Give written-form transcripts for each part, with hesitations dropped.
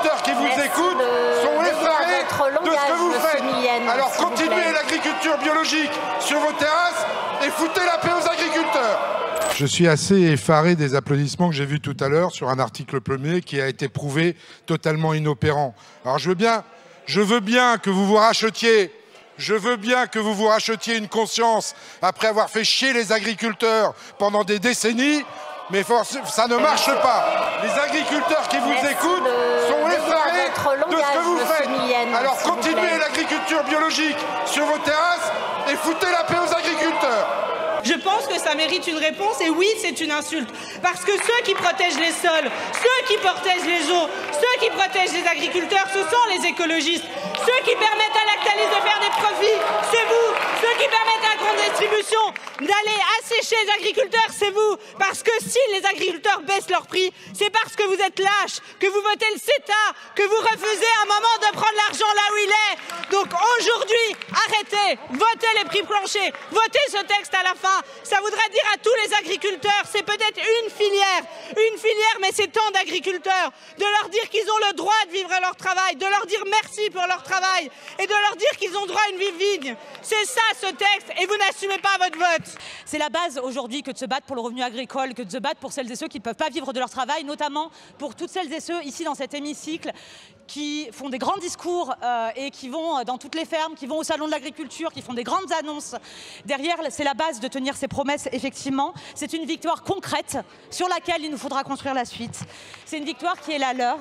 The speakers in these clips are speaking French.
agriculteurs qui vous écoutent sont effarés de ce que vous faites. Alors continuez l'agriculture biologique sur vos terrasses et foutez la paix aux agriculteurs. Je suis assez effaré des applaudissements que j'ai vus tout à l'heure sur un article premier qui a été prouvé totalement inopérant. Alors je veux bien que vous vous rachetiez. Je veux bien que vous vous rachetiez une conscience après avoir fait chier les agriculteurs pendant des décennies, mais ça ne marche pas. Les agriculteurs qui vous écoutent sont effarés de ce que vous faites. Alors continuez l'agriculture biologique sur vos terrasses et foutez la paix aux agriculteurs. Je pense que ça mérite une réponse et oui, c'est une insulte. Parce que ceux qui protègent les sols, ceux qui protègent les eaux, ceux qui protègent les agriculteurs, ce sont les écologistes. Ceux qui permettent à Lactalis de faire des profits, c'est vous. Ceux qui permettent à la grande distribution d'aller assécher les agriculteurs, c'est vous. Parce que si les agriculteurs baissent leur prix, c'est parce que vous êtes lâches, que vous votez le CETA, que vous refusez un moment de prendre l'argent là où il est. Donc aujourd'hui, arrêtez, votez les prix planchers, votez ce texte à la fin. Ça voudrait dire à tous les agriculteurs, c'est peut-être une filière, mais c'est tant d'agriculteurs, de leur dire qu'ils ont le droit de vivre leur travail, de leur dire merci pour leur travail et de leur dire qu'ils ont droit à une vie digne. C'est ça ce texte et vous n'assumez pas votre vote. C'est la base aujourd'hui que de se battre pour le revenu agricole, que de se battre pour celles et ceux qui ne peuvent pas vivre de leur travail, notamment pour toutes celles et ceux ici dans cet hémicycle qui font des grands discours et qui vont dans toutes les fermes, qui vont au salon de l'agriculture, qui font des grandes annonces. Derrière, c'est la base de tenir ces promesses, effectivement. C'est une victoire concrète sur laquelle il nous faudra construire la suite. C'est une victoire qui est la leur.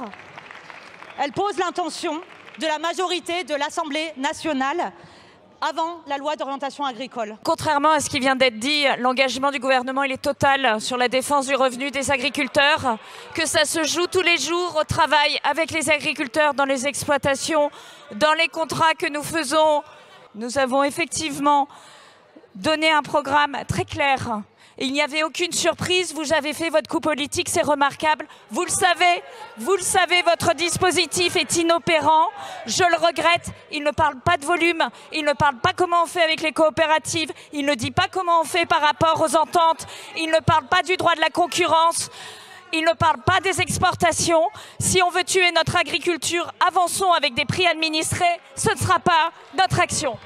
Elle pose l'intention de la majorité de l'Assemblée nationale avant la loi d'orientation agricole. Contrairement à ce qui vient d'être dit, l'engagement du gouvernement il est total sur la défense du revenu des agriculteurs, que ça se joue tous les jours au travail avec les agriculteurs dans les exploitations, dans les contrats que nous faisons. Nous avons effectivement donné un programme très clair. Il n'y avait aucune surprise, vous avez fait votre coup politique, c'est remarquable. Vous le savez, votre dispositif est inopérant. Je le regrette, il ne parle pas de volume, il ne parle pas comment on fait avec les coopératives, il ne dit pas comment on fait par rapport aux ententes, il ne parle pas du droit de la concurrence. Il ne parle pas des exportations. Si on veut tuer notre agriculture, avançons avec des prix administrés. Ce ne sera pas notre action.